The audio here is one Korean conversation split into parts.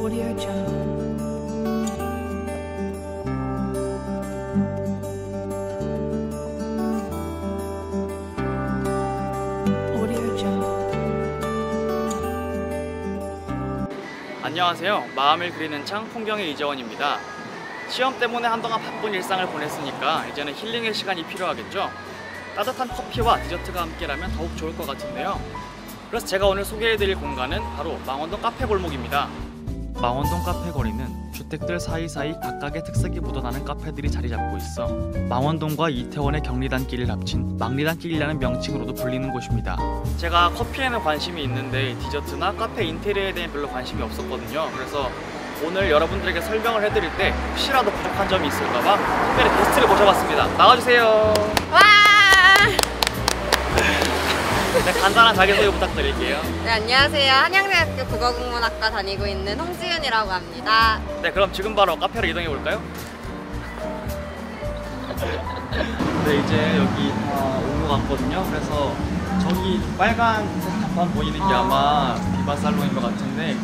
Audio Jungle. Audio Jungle. 안녕하세요. 마음을 그리는 창 풍경의 이재원입니다. 시험 때문에 한동안 바쁜 일상을 보냈으니까 이제는 힐링의 시간이 필요하겠죠? 따뜻한 커피와 디저트가 함께라면 더욱 좋을 것 같은데요. 그래서 제가 오늘 소개해드릴 공간은 바로 망원동 카페 골목입니다. 망원동 카페 거리는 주택들 사이사이 각각의 특색이 묻어나는 카페들이 자리 잡고 있어 망원동과 이태원의 경리단길을 합친 망리단길이라는 명칭으로도 불리는 곳입니다. 제가 커피에는 관심이 있는데 디저트나 카페 인테리어에 대해 별로 관심이 없었거든요. 그래서 오늘 여러분들에게 설명을 해드릴 때 혹시라도 부족한 점이 있을까봐 특별히 게스트를 모셔봤습니다. 나와주세요. 와! 네, 간단한 자기소개 부탁드릴게요. 네, 안녕하세요. 한양대학교 국어국문학과 다니고 있는 홍지은이라고 합니다. 네, 그럼 지금 바로 카페로 이동해 볼까요? 네, 이제 여기 다 온 것 같거든요. 그래서 저기 빨간색 간판 보이는 게 아마 비바 살롱인 것 같은데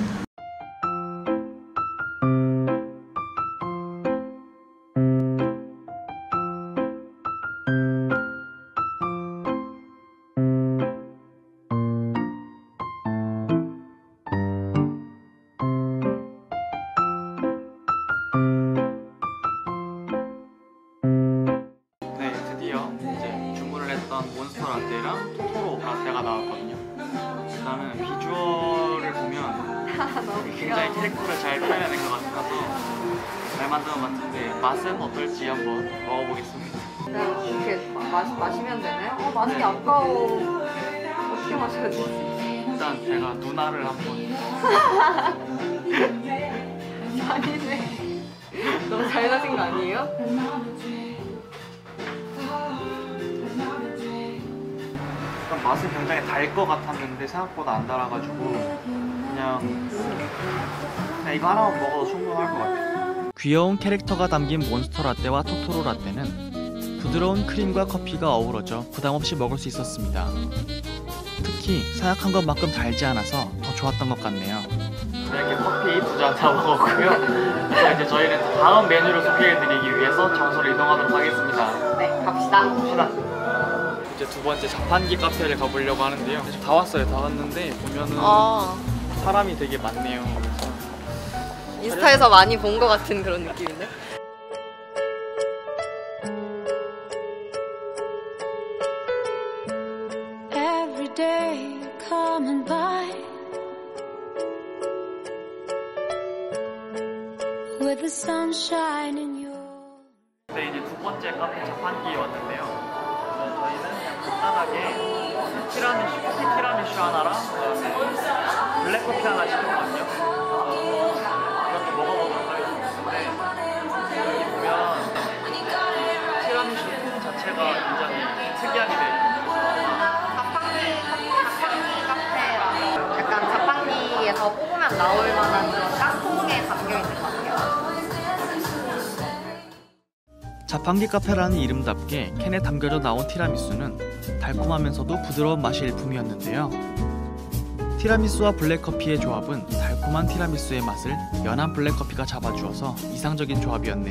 몬스터 라떼랑 토토로 라떼가 나왔거든요. 일단은 비주얼을 보면 굉장히 캐릭터를 잘 표현해낸 것 같아서 잘 만든 것 같은데 맛은 어떨지 한번 먹어보겠습니다. 그냥 이렇게 마시면 되나요? 마시기 아까워. 어떻게 마셔야 되지? 일단 제가 누나를 한번 아니네. 너무 잘 마신 거 아니에요? 맛은 굉장히 달 것 같았는데 생각보다 안 달아가지고 그냥 이거 하나만 먹어도 충분할 것 같아요. 귀여운 캐릭터가 담긴 몬스터 라떼와 토토로 라떼는 부드러운 크림과 커피가 어우러져 부담없이 먹을 수 있었습니다. 특히 생각한 것만큼 달지 않아서 더 좋았던 것 같네요. 이렇게 커피 2잔 다 먹었고요. 그래서 이제 저희는 다음 메뉴를 소개해드리기 위해서 장소를 이동하도록 하겠습니다. 네, 갑시다. 이제 두 번째 자판기 카페를 가보려고 하는데요. 다 왔어요. 다 왔는데 보면은 사람이 되게 많네요. 그래서 인스타에서 많이 본 것 같은 그런 느낌인데? Every day coming by with the sunshine in your. 네, 이제 두 번째 카페 자판기에 왔는데요. 저희는 그냥 간단하게 커피 티라미슈 하나랑 그다음에 블랙커피 하나 시켰거든요. 이것도 먹어보도록 하겠습니다. 여기 보면 티라미슈 통 자체가 굉장히 특이하게 되어 있어요. 약간 자판기에서 뽑으면 나올 만한 그런 깡통에 담겨 있는 것 같아요. 자판기 카페라는 이름답게 캔에 담겨져 나온 티라미수는 달콤하면서도 부드러운 맛이 일품이었는데요. 티라미수와 블랙커피의 조합은 달콤한 티라미수의 맛을 연한 블랙커피가 잡아주어서 이상적인 조합이었네요.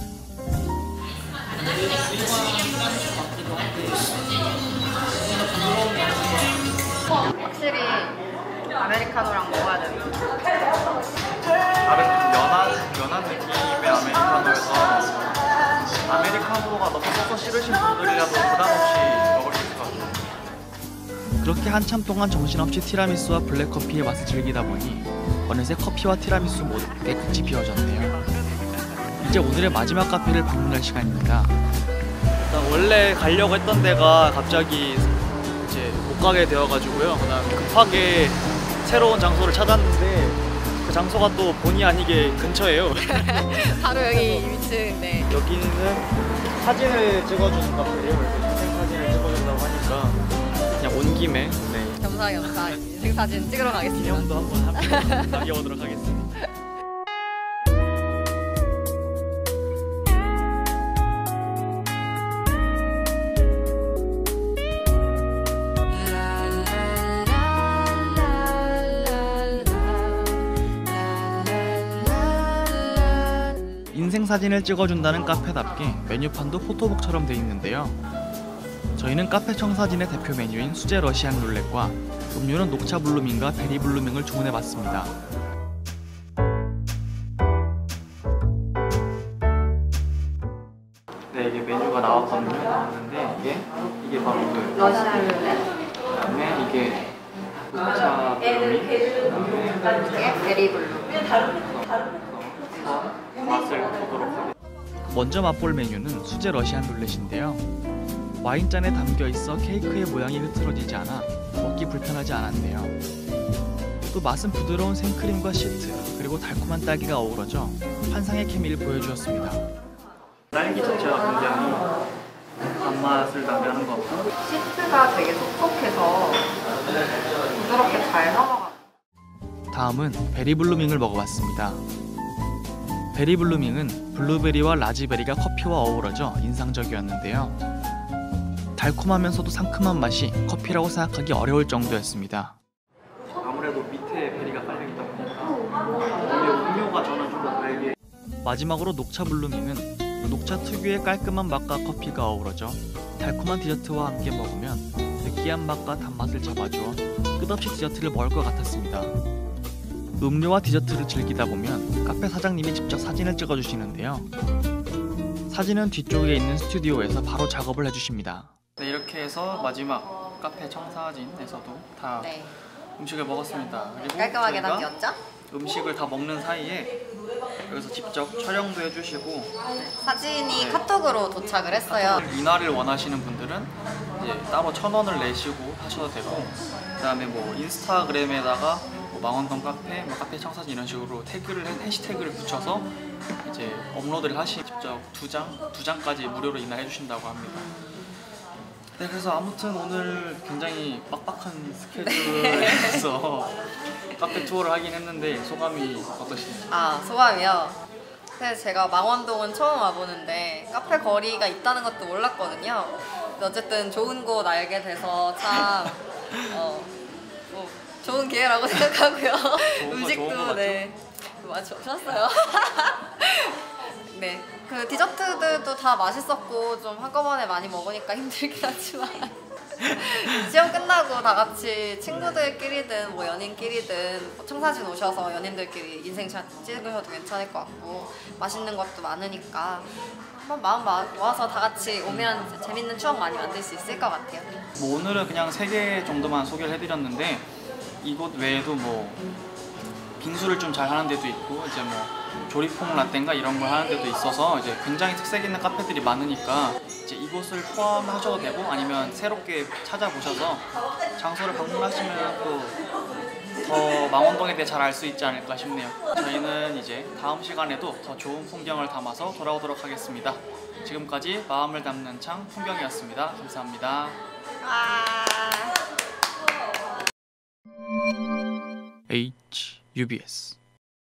확실히 아메리카노랑 먹어야 되는 다른 연한 느낌의 아메리카노여서 아메리카노가 너무 써서 싫으신 분들이라도 부담없이 먹을 수 있을 것 같아요. 그렇게 한참 동안 정신없이 티라미수와 블랙커피의 맛을 즐기다 보니 어느새 커피와 티라미수 모두 깨끗이 비워졌네요. 이제 오늘의 마지막 카페를 방문할 시간입니다. 일단 원래 가려고 했던 데가 갑자기 이제 못 가게 되어가지고요. 그다음 급하게 새로운 장소를 찾았는데 그 장소가 또 본의 아니게 근처예요. 바로 여기 위층인데 여기는 사진을 찍어주는 카페예요. 그래서 인생 사진을 찍어준다고 하니까 그냥 온 김에 겸사겸사 인생사진 찍으러 가겠습니다. 기념도 한번 함께 남겨보도록 하겠습니다. 인생사진을 찍어준다는 카페답게 메뉴판도 포토북처럼 돼 있는데요. 저희는 카페 청사진의 대표 메뉴인 수제 러시안 룰렛과 음료는 녹차 블루밍과 베리 블루밍을 주문해봤습니다. 네, 이게 메뉴가 나왔거든요. 나왔는데 이게 바로 그 러시안 룰렛. 그다음에 이게 녹차 블루밍, 그다음에 이게 베리 블루. 맛을 보도록 하겠습니다. 먼저 맛볼 메뉴는 수제 러시안 룰렛인데요. 와인잔에 담겨 있어 케이크의 모양이 흐트러지지 않아 먹기 불편하지 않았네요. 또 맛은 부드러운 생크림과 시트 그리고 달콤한 딸기가 어우러져 환상의 케미를 보여주었습니다. 딸기 자체가 굉장히 단맛을 나타내는 것 같고 시트가 되게 촉촉해서 부드럽게 잘 넘어가. 다음은 베리 블루밍을 먹어봤습니다. 베리 블루밍은 블루베리와 라즈베리가 커피와 어우러져 인상적이었는데요. 달콤하면서도 상큼한 맛이 커피라고 생각하기 어려울 정도였습니다. 아무래도 밑에 베리가 깔려있다 보니까 음료가 저는 좀 더 달게. 마지막으로 녹차 블루밍은 녹차 특유의 깔끔한 맛과 커피가 어우러져 달콤한 디저트와 함께 먹으면 느끼한 맛과 단맛을 잡아주어 끝없이 디저트를 먹을 것 같았습니다. 음료와 디저트를 즐기다 보면 카페 사장님이 직접 사진을 찍어주시는데요. 사진은 뒤쪽에 있는 스튜디오에서 바로 작업을 해주십니다. 네, 이렇게 해서 마지막 카페 청사진에서도 다 네. 음식을 먹었습니다. 그리고 깔끔하게 저희가 담겼죠? 음식을 다 먹는 사이에 여기서 직접 촬영도 해주시고 사진이 네. 카톡으로 도착을 했어요. 인화를 원하시는 분들은 이제 따로 1,000원을 내시고 하셔도 되고, 그다음에 뭐 인스타그램에다가 뭐 망원동 카페, 뭐 카페 청사진 이런 식으로 해시태그를 붙여서 이제 업로드를 하시 직접 두 장까지 무료로 인화해 주신다고 합니다. 네, 그래서 아무튼 오늘 굉장히 빡빡한 스케줄에서 카페 투어를 하긴 했는데 소감이 어떠신지? 아, 소감이요? 사실 제가 망원동은 처음 와보는데 카페 거리가 있다는 것도 몰랐거든요. 근데 어쨌든 좋은 곳 알게 돼서 참 뭐 좋은 기회라고 생각하고요. 좋은 음식도 거 네, 좋았어요. 네, 그 디저트들도 다 맛있었고 좀 한꺼번에 많이 먹으니까 힘들긴 하지만 시험 끝나고 다 같이 친구들끼리든 뭐 연인끼리든 뭐 청사진 오셔서 연인들끼리 인생샷 찍으셔도 괜찮을 것 같고 맛있는 것도 많으니까 한번 마음 모아서 다 같이 오면 재밌는 추억 많이 만들 수 있을 것 같아요. 뭐 오늘은 그냥 3개 정도만 소개를 해드렸는데 이곳 외에도 뭐 빙수를 좀 잘 하는 데도 있고 이제 뭐 조리퐁 라떼인가 이런 걸 하는 데도 있어서 이제 굉장히 특색 있는 카페들이 많으니까 이제 이곳을 포함하셔도 되고 아니면 새롭게 찾아보셔서 장소를 방문하시면 또 더 망원동에 대해 잘 알 수 있지 않을까 싶네요. 저희는 이제 다음 시간에도 더 좋은 풍경을 담아서 돌아오도록 하겠습니다. 지금까지 마음을 담는 창 풍경이었습니다. 감사합니다. HUBS